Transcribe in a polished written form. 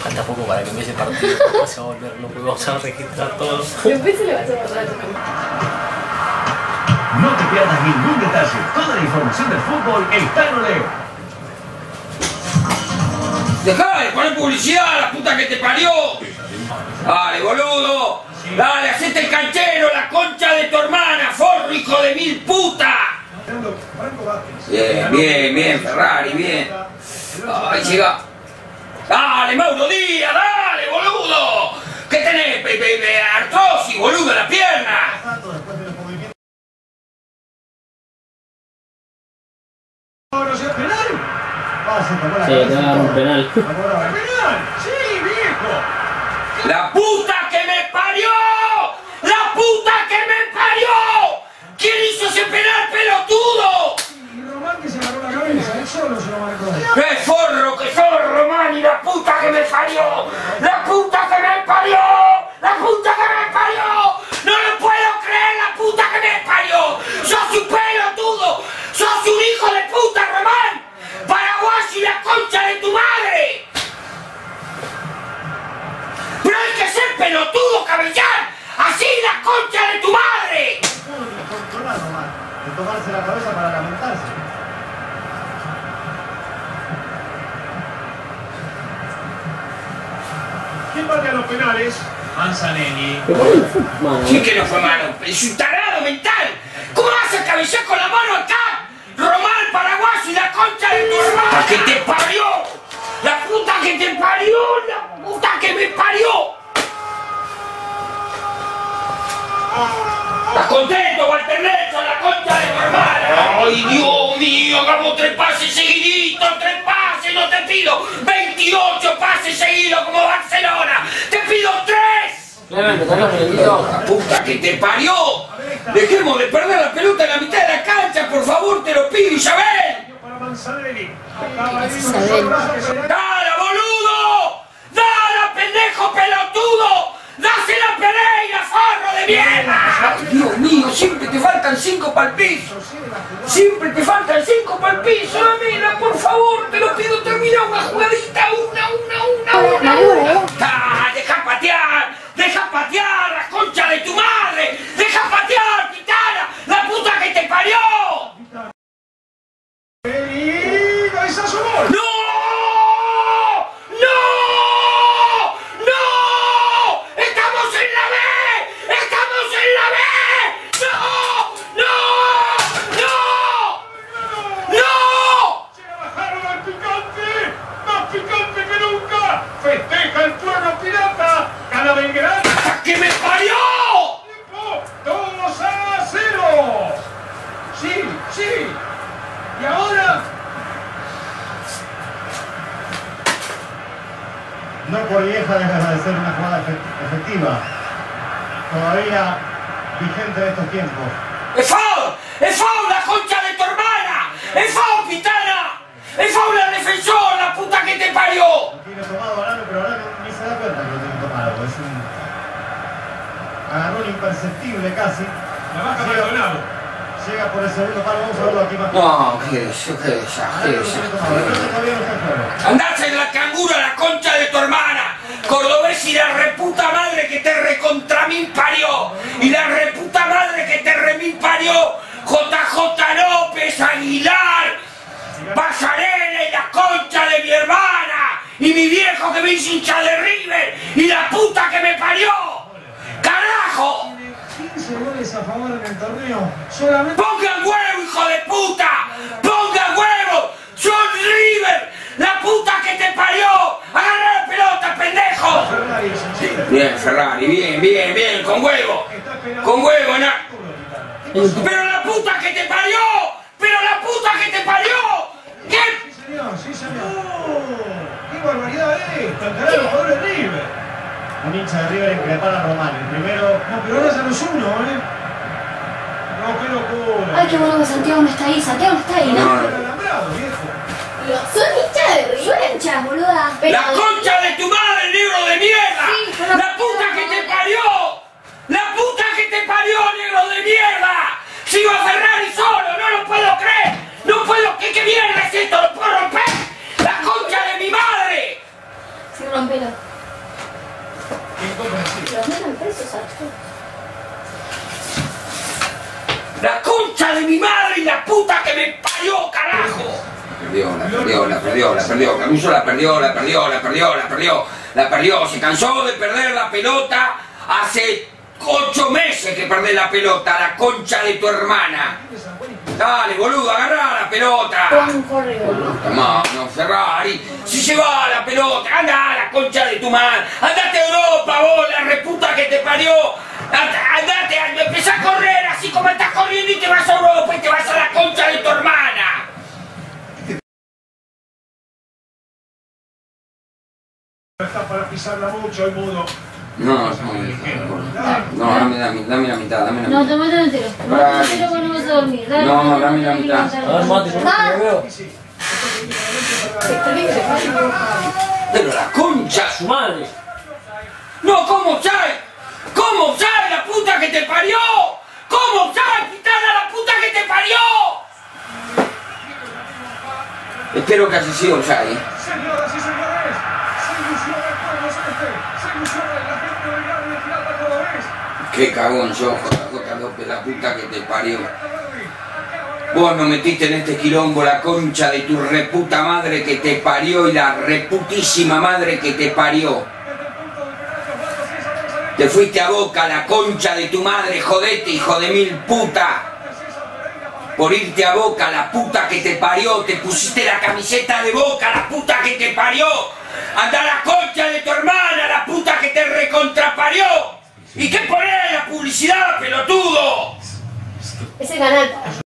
Falta poco para que empiece el partido. No se va a volver loco, vamos a registrar todo. Después se le va a borrar. No te pierdas ningún detalle. Toda la información del fútbol está en Olé. ¡Dejá de poner publicidad, la puta que te parió! ¡Dale, boludo! ¡Dale, hacete el canchero, la concha de tu hermana, forro, hijo de mil puta! Bien, bien, bien, Ferrari, bien. Ahí llega. ¡Dale, Mauro Díaz, dale, boludo! ¿Qué tenés? Artrosis, boludo, en la pierna. Sí, te va a dar un penal. ¡Sí, viejo! ¡La puta que me parió! ¡La puta que me parió! ¿Quién hizo ese penal, pelotudo? Y Román que se agarró la cabeza, él solo se lo marcó. ¡Qué forro que sos, Román! ¡Y la puta que me parió! ¡La puta que me parió! ¡La puta que me parió! ¡No lo puedo creer, la puta que me parió! ¡Sos un pelotudo! ¡Sos un hijo de puta, Román! ¡Paraguayo y la concha de tu madre! ¡Pero hay que ser pelotudo, cabezán! ¡Así la concha de tu madre! De tomarse la cabeza para lamentarse. ¿Quién marca los penales? Manzanelli. ¿Quién que no fue mano? ¡Es un tarado mental! ¿Cómo vas a cabecear con la mano acá? ¡Román, paraguayo y la concha de tu hermana! ¡La que te parió! ¡La puta que te parió! ¡La puta que me parió! ¿Estás contento, Walter Nelson, la concha de tu hermana? ¡Ay, Dios mío! Hagamos 3 pases seguiditos, 3 pases, no te pido 28 pases seguidos como Barcelona. ¡Te pido 3! Clemente, tenés un minutito. ¡La puta que te parió! Dejemos de perder la pelota en la mitad de la cancha, por favor, te lo pido, Isabel. Para Manzanelli. ¡Dala, boludo! ¡Dala, pendejo pelotudo! ¡Dásela a Pereira, forro de mierda! ¡Ay, Dios mío! Siempre te faltan 5 para el piso. Siempre te faltan 5 para el piso, Amela, por favor, te lo pido, termina una jugadita, una. ¡Ah, deja patear, la concha de tu madre! ¡Deja patear, Pitana! ¡La puta que te parió! ¡Y cabezazo gol! ¡No! ¡No! ¡No! ¡Estamos en la B! ¡Estamos en la B! ¡No! ¡No! ¡No! ¡No! ¡Se la bajaron al picante! ¡Más picante que nunca! ¡Festeja el pueblo pirata! ¡Gana Belgrano! ¡Hasta que me parió! ¡Tiempo! ¡2-0! ¡Sí, sí! ¿Y ahora? No por vieja deja de ser una jugada efectiva. Todavía vigente en estos tiempos. ¡Es foul! ¡Es foul, la concha de tu hermana! ¡Es foul, Pitana! ¡Es foul el defensor, la puta que te parió! Lo tiene tomado Arano, pero Arano ni se da cuenta que lo tiene tomado. Es un agarrón imperceptible casi. La baja Maldonado. Llega por el segundo palo, vamos a verlo aquí más. No, qué andás en la cangura, la concha de tu hermana, cordobés, y la reputa madre que te recontra mil parió, y la reputa madre que te remil parió, JJ López, Aguilar, Pasarela y la concha de mi hermana, y mi viejo que me hizo hincha de River, y la puta que me parió. ¡Carajo! 15 goles a favor en el torneo. Solamente. ¡Pongan huevo, hijo de puta! ¡Pongan huevo! ¡Son River! ¡La puta que te parió! ¡Agarra la pelota, pendejo! Bien, Ferrari, bien, con huevo. Con huevo, ¿no? ¡Pero la puta que te parió! ¡Pero la puta que te parió! ¿Qué? Sí, señor. ¡Qué barbaridad esta! ¡Encarar a los jugadores de River! Un hincha de River que le para a Román. El primero. No, pero ahora ya no es uno, ¿eh? No, qué locura. Ay, qué bueno que Santiago no está ahí. Santiago no está ahí, ¿no? Alambrado, viejo. Son hinchas de River. Son hinchas, boluda. ¡La concha de tu madre, negro de mierda! Sí, ¡La puta que te parió! ¡La puta que te parió, negro de mierda! ¡Se iba a Ferrari solo! ¡No lo puedo creer! ¡No puedo! ¿Qué mierda es esto? ¿Lo puedo romper? ¡La concha de mi madre! Sí, uno rompelo. Incomprensible. Los meten presos a todos. ¡La concha de mi madre y la puta que me parió, carajo! Caruso la perdió. Se cansó de perder la pelota. Hace 8 meses que perdés la pelota, la concha de tu hermana. Dale, boludo, agarrá la pelota. Juan corre. Mano, Ferrari, si se va la pelota, anda a la concha de tu madre. Andate a Europa, vos, la reputa que te parió. Andate, empezá a correr así como estás corriendo y te vas a Europa y te vas a la concha de tu hermana. Está para pisarla mucho el mudo. No, dame la mitad, No, tomate entero. Tomate entero que no vas a dormir. Dale, No, dame la mitad. A ver, mate, yo no veo. Pero la concha. Su madre. No, ¿cómo sabe? ¿Cómo sabe la puta que te parió? ¿Cómo sabe quitarle a la puta que te parió? Espero que haya sido offside. Señoras y señores, se ilusiona el pueblo celeste, se ilusiona la gente del Grande de Pirata Cordobés. Qué cagón yo, JJ López, la puta que te parió. Vos nos metiste en este quilombo, la concha de tu reputa madre que te parió y la reputísima madre que te parió. Te fuiste a Boca, la concha de tu madre, jodete, hijo de mil puta. Por irte a Boca, la puta que te parió, te pusiste la camiseta de Boca, la puta que te parió. Anda a la concha de tu hermana, la puta que te recontraparió. ¿Y qué ponés en la publicidad, pelotudo? Ese canal.